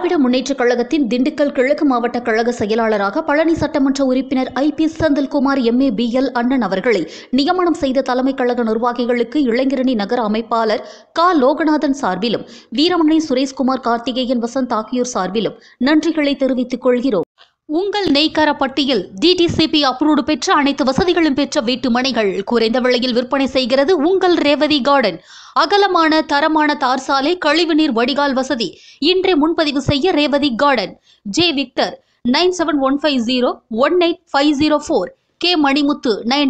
திராவிட முன்னேற்றக் கழகத்தின் திண்டுக்கல் கிழக்கு மாவட்ட கழக செயலாளராக பழனி சட்டமன்ற உறுப்பினர் ஐ.பி. செந்தில்குமார் எம்.ஏ.பி.எல். அண்ணன் அவர்களை நியமனம் செய்த தலைமை கழக நிர்வாகிகளுக்கு இளைஞரணி நகர அமைப்பாளர் க. லோகநாதன் சார்பிலும், வீரமணி சுரேஷ்குமார், கார்த்திகேயன், வசந்த் ஆகியோர் சார்பிலும் நன்றிகளை தெரிவித்துக் கொள்கிறோம். உங்கள் நெய்க்கார பட்டியில் டிடிசிபி அப்ரூவ்டு பெற்ற அனைத்து வசதிகளும் பெற்ற வீட்டு மனைகள் குறைந்த விலையில் விற்பனை செய்கிறது உங்கள் ரேவதி கார்டன். அகலமான தரமான தார் சாலை, கழிவுநீர் வடிகால் வசதி. இன்றே முன்பதிவு செய்ய Revathi garden. J. Victor 9715018504, K. Manimuthu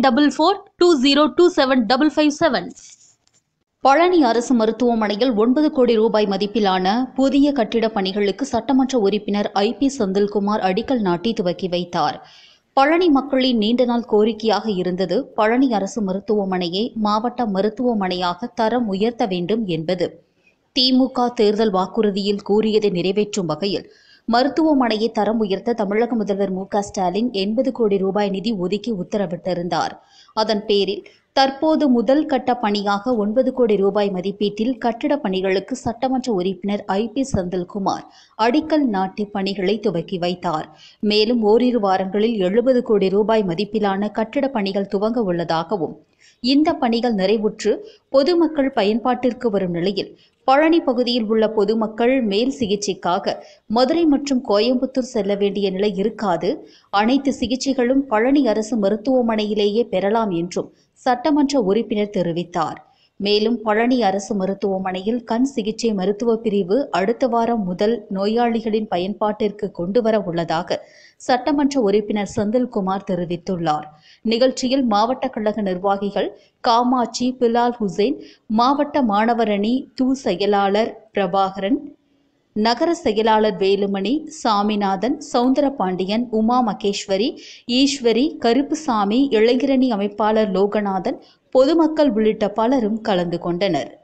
9442027557. Palani அரசு மருத்துவமனையில் 9 கோடி ரூபாய் மதிப்பிலான புதிய கட்டிடப் பணிகளுக்கு சட்டமன்ற உறுப்பினர் ஐ.பி. செந்தில்குமார் அடிக்கல் நாட்டி துவக்கி வைத்தார். பழனி மக்களின் நீண்ட நாள் கோரிக்கையாக இருந்தது பழனி அரசு மருத்துவமனையை மாவட்ட மருத்துவமனையாக தரம் உயர்த்த வேண்டும் என்பது. திமுக தேர்தல் வாக்குறுதியில் கூறியதை நிறைவேற்றும் வகையில் மருத்துவமனையை தரம் உயர்த்த தமிழக முதல்வர் மு.க. ஸ்டாலின் 80 கோடி ரூபாய் நிதி ஒதுக்கி உத்தரவிட்டிருந்தார். அதன் பேரில் தற்போது முதல் கட்ட பணியாக 9 கோடி ரூபாய் மதிப்பீட்டில் கட்டிடப் பணிகளுக்கு சட்டமன்ற உறுப்பினர் ஐ.பி. செந்தில்குமார் அடிக்கல் நாட்டி பணிகளை துவக்கி வைத்தார். மேலும் ஓரிரு வாரங்களில் 70 கோடி ரூபாய் மதிப்பிலான கட்டிடப் பணிகள் துவங்க உள்ளதாகவும், இந்த பணிகள் நிறைவுற்று பொதுமக்கள் பயன்பாட்டிற்கு வரும் நிலையில் பழனி பகுதியில் உள்ள பொதுமக்கள் மேல் சிகிச்சைக்காக மதுரை மற்றும் கோயம்புத்தூர் செல்ல வேண்டிய நிலை இருக்காது, அனைத்து சிகிச்சைகளும் பழனி அரசு மருத்துவமனையிலேயே பெறலாம் என்றும் சட்டமன்ற உறுப்பினர் தெரிவித்தார். மேலும் பழனி அரசு மருத்துவமனையில் கண் சிகிச்சை மருத்துவ பிரிவு அடுத்த வாரம் முதல் நோயாளிகளின் பயன்பாட்டிற்கு கொண்டுவர உள்ளதாக சட்டமன்ற உறுப்பினர் செந்தில்குமார் தெரிவித்துள்ளார். நிகழ்ச்சியில் மாவட்ட கழக நிர்வாகிகள் காமாட்சி, பிலால் ஹுசைன், மாவட்ட மாணவரணி து. செயலாளர் பிரபாகரன், நகர செயலாளர் வேலுமணி, சாமிநாதன், சவுந்தரபாண்டியன், உமா மகேஸ்வரி, ஈஸ்வரி, கருப்புசாமி, இளைஞரணி அமைப்பாளர் லோகநாதன், பொதுமக்கள் உள்ளிட்ட பலரும் கலந்து கொண்டனர்.